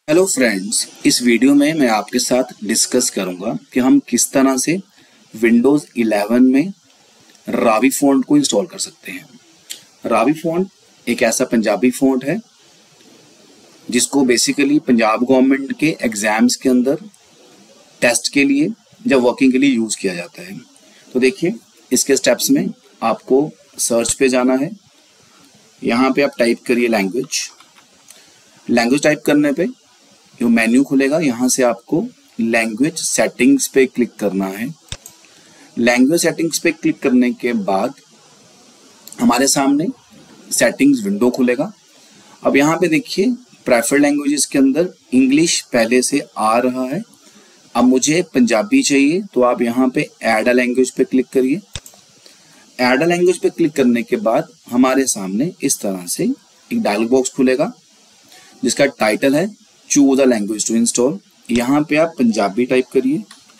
Hello friends, इस video में मैं आपके साथ डिस्कस करूंगा कि हम किस तरह से विंडोज़ 11 में रावी फ़ॉन्ट को इंस्टॉल कर सकते हैं। रावी फ़ॉन्ट एक ऐसा पंजाबी फ़ॉन्ट है जिसको बेसिकली पंजाब गवर्नमेंट के एग्ज़ाम्स के अंदर टेस्ट के लिए या वर्किंग के लिए यूज़ किया जाता है। तो देखिए, इसके स्टेप्स में आपको सर्च पे जाना है। यहाँ पे आप टाइप करिए लैंग्वेज टाइप करने पे जो मेन्यू खुलेगा, यहाँ से आपको लैंग्वेज सेटिंग्स पे क्लिक करना है। लैंग्वेज सेटिंग्स पे क्लिक करने के बाद हमारे सामने सेटिंग्स विंडो खुलेगा। अब यहाँ पे देखिए, प्रेफर्ड लैंग्वेजेस के अंदर इंग्लिश पहले से आ रहा है। अब मुझे पंजाबी चाहिए, तो आप यहाँ पे ऐड अ लैंग्वेज पे क्लिक करिए। ऐड अ लैंग्वेज पे क्लिक करने के बाद हमारे सामने इस तरह से एक डायलॉग बॉक्स खुलेगा जिसका टाइटल है choose a language to install. यहाँ पे आप पंजाबी टाइप करिए।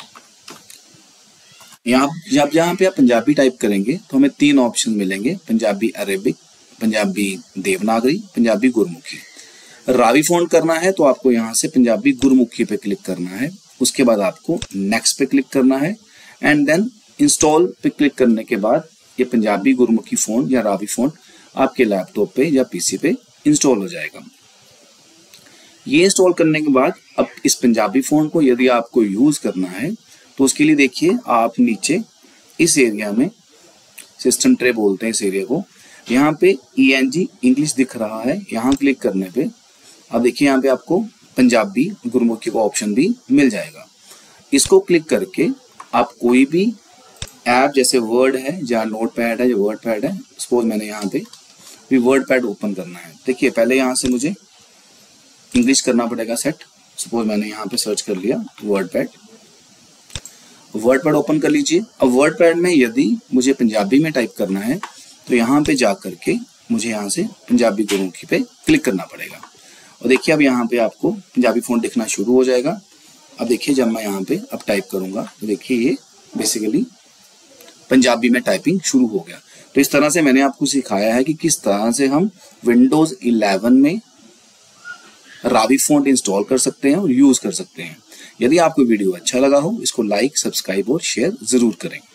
यहाँ पे आप पंजाबी टाइप करेंगे तो हमें 3 ऑप्शन मिलेंगे: पंजाबी अरेबिक, पंजाबी देवनागरी, पंजाबी गुरमुखी। रावी फ़ॉन्ट करना है तो आपको यहाँ से पंजाबी गुरमुखी पे क्लिक करना है। उसके बाद आपको नेक्स्ट पे क्लिक करना है एंड देन इंस्टॉल पे क्लिक करने के बाद ये पंजाबी गुरमुखी फ़ॉन्ट या रावी फ़ॉन्ट आपके लैपटॉप पे या पीसी पे इंस्टॉल हो जाएगा। ये इंस्टॉल करने के बाद अब इस पंजाबी फ़ॉन्ट को यदि आपको यूज़ करना है तो उसके लिए देखिए, आप नीचे इस एरिया में सिस्टम ट्रे बोलते हैं इस एरिया को, यहाँ पे ENG इंग्लिश दिख रहा है। यहाँ क्लिक करने पे अब देखिए, यहाँ पे आपको पंजाबी गुरमुखी का ऑप्शन भी मिल जाएगा। इसको क्लिक करके आप कोई भी ऐप, जैसे वर्ड है या नोटपैड है या वर्ड पैड है, सपोज मैंने यहाँ पे भी वर्ड पैड ओपन करना है। देखिए, पहले यहाँ से मुझे इंग्लिश करना पड़ेगा सेट। सपोज मैंने यहाँ पे सर्च कर लिया वर्ड पैड ओपन कर लीजिए। अब वर्ड पैड में यदि मुझे पंजाबी में टाइप करना है तो यहाँ पे जा करके मुझे यहाँ से पंजाबी गुरमुखी पे क्लिक करना पड़ेगा। और देखिए, अब यहाँ पे आपको पंजाबी फ़ॉन्ट दिखना शुरू हो जाएगा। अब देखिए, जब मैं यहाँ पे अब टाइप करूँगा तो देखिए ये बेसिकली पंजाबी में टाइपिंग शुरू हो गया। तो इस तरह से मैंने आपको सिखाया है कि किस तरह से हम विंडोज़ 11 में रावी फ़ॉन्ट इंस्टॉल कर सकते हैं और यूज़ कर सकते हैं। यदि आपको वीडियो अच्छा लगा हो, इसको लाइक, सब्सक्राइब और शेयर ज़रूर करें।